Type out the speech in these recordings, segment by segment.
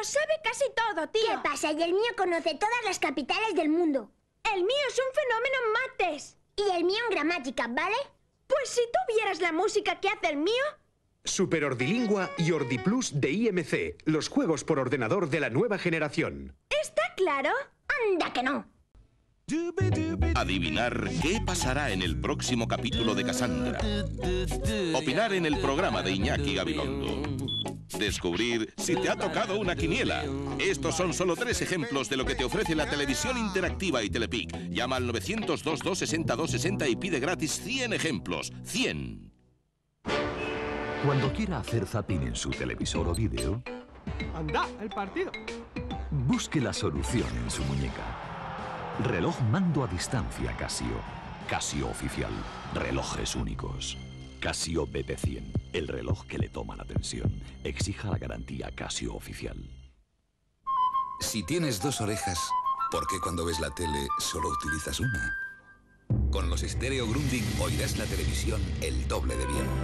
sabe casi todo, tío. ¿Qué pasa? Y el mío conoce todas las capitales del mundo. El mío es un fenómeno en mates. Y el mío en gramática, ¿vale? Pues si tú vieras la música que hace el mío... Super Ordilingua y Ordiplus de IMC, los juegos por ordenador de la nueva generación. ¿Está claro? ¡Anda que no! Adivinar qué pasará en el próximo capítulo de Cassandra. Opinar en el programa de Iñaki Gabilondo. Descubrir si te ha tocado una quiniela. Estos son solo 3 ejemplos de lo que te ofrece la televisión interactiva y Telepic. Llama al 900-2260-260 y pide gratis 100 ejemplos. 100. Cuando quiera hacer zapping en su televisor o vídeo... ¡Anda, el partido! Busque la solución en su muñeca. Reloj mando a distancia Casio. Casio oficial. Relojes únicos. Casio BP100. El reloj que le toma la tensión. Exija la garantía Casio oficial. Si tienes 2 orejas, ¿por qué cuando ves la tele solo utilizas una? Con los estéreo Grundig oirás la televisión el doble de bien.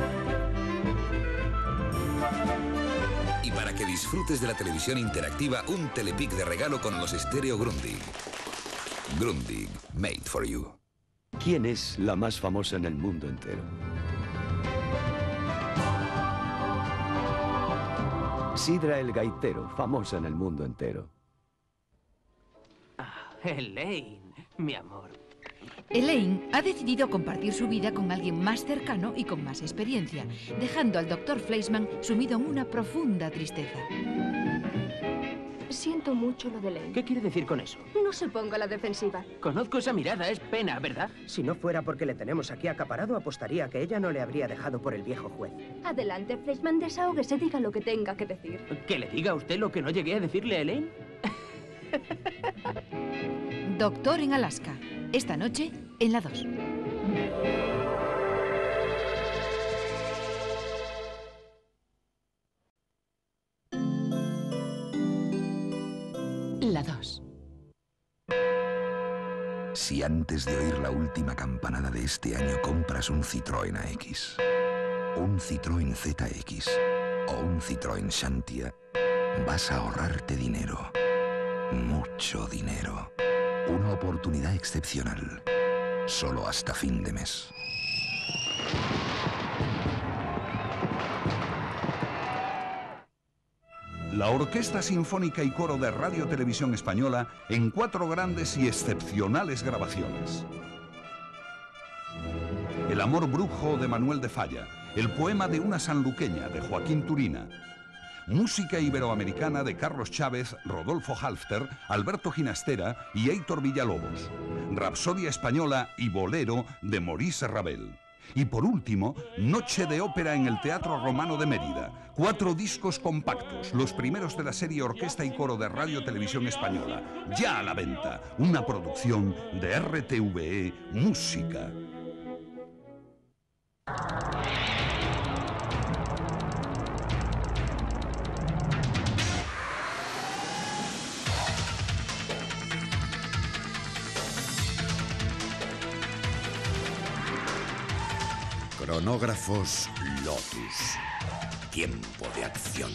Y para que disfrutes de la televisión interactiva, un Telepic de regalo con los estéreo Grundig. Grundig, made for you. ¿Quién es la más famosa en el mundo entero? Sidra el gaitero, famosa en el mundo entero. Ah, Elaine, mi amor. Elaine ha decidido compartir su vida con alguien más cercano y con más experiencia, dejando al Dr. Fleischmann sumido en una profunda tristeza. Siento mucho lo de Elaine. ¿Qué quiere decir con eso? No se ponga a la defensiva. Conozco esa mirada, es pena, ¿verdad? Si no fuera porque le tenemos aquí acaparado, apostaría que ella no le habría dejado por el viejo juez. Adelante, Fleischmann, desahóguese, diga lo que tenga que decir. ¿Que le diga a usted lo que no llegué a decirle a Elaine? Doctor en Alaska. Esta noche, en la 2. La 2. Si antes de oír la última campanada de este año compras un Citroën AX, un Citroën ZX o un Citroën Xantia, vas a ahorrarte dinero. Mucho dinero. Una oportunidad excepcional. Solo hasta fin de mes. La Orquesta Sinfónica y Coro de Radio Televisión Española en 4 grandes y excepcionales grabaciones. El amor brujo de Manuel de Falla, el poema de una sanluqueña de Joaquín Turina, música iberoamericana de Carlos Chávez, Rodolfo Halfter, Alberto Ginastera y Héctor Villalobos, Rapsodia española y bolero de Maurice Ravel. Y por último, Noche de Ópera en el Teatro Romano de Mérida. 4 discos compactos, los primeros de la serie Orquesta y Coro de Radio Televisión Española. Ya a la venta, una producción de RTVE Música. Cronógrafos Lotus. Tiempo de acción.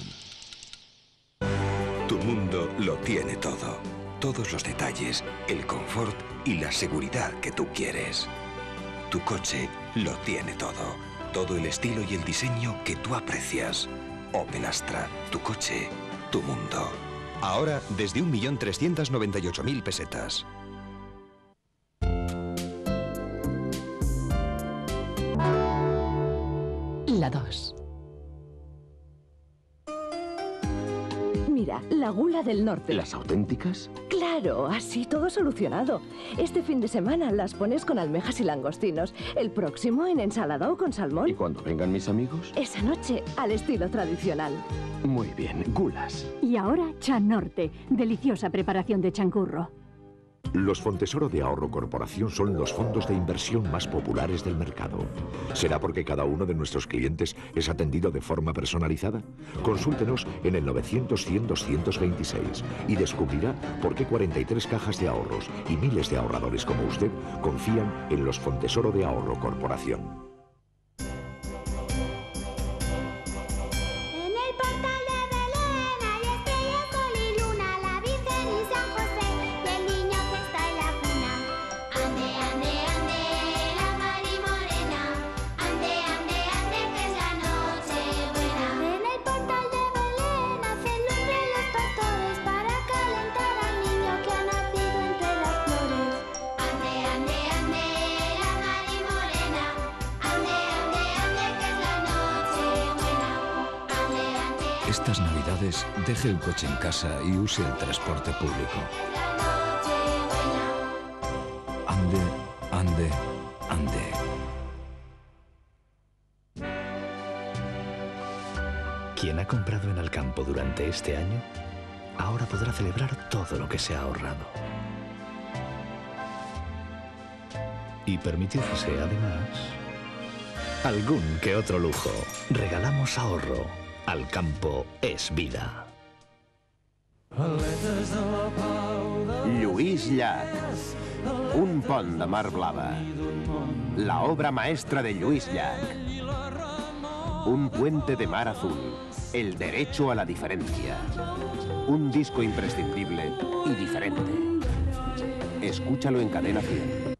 Tu mundo lo tiene todo. Todos los detalles, el confort y la seguridad que tú quieres. Tu coche lo tiene todo. Todo el estilo y el diseño que tú aprecias. Opel Astra, tu coche, tu mundo. Ahora desde 1.398.000 pesetas. La 2. Mira, la Gula del Norte. ¿Las auténticas? Claro, así todo solucionado. Este fin de semana las pones con almejas y langostinos. El próximo en ensalada o con salmón. ¿Y cuando vengan mis amigos? Esa noche, al estilo tradicional. Muy bien, gulas. Y ahora, Chan Norte. Deliciosa preparación de chancurro. Los Fontesoro de Ahorro Corporación son los fondos de inversión más populares del mercado. ¿Será porque cada uno de nuestros clientes es atendido de forma personalizada? Consúltenos en el 900-100-226 y descubrirá por qué 43 cajas de ahorros y miles de ahorradores como usted confían en los Fontesoro de Ahorro Corporación. En el portal de Belén hay estrellas Estas navidades deje el coche en casa y use el transporte público. Ande, ande, ande. Quien ha comprado en Alcampo durante este año, ahora podrá celebrar todo lo que se ha ahorrado. Y permitirse, además, algún que otro lujo. Regalamos ahorro. Alcampo es vida. Lluís Llach, un pont de mar blava. La obra maestra de Lluís Llach. Un puente de mar azul. El derecho a la diferencia. Un disco imprescindible y diferente. Escúchalo en Cadena 100.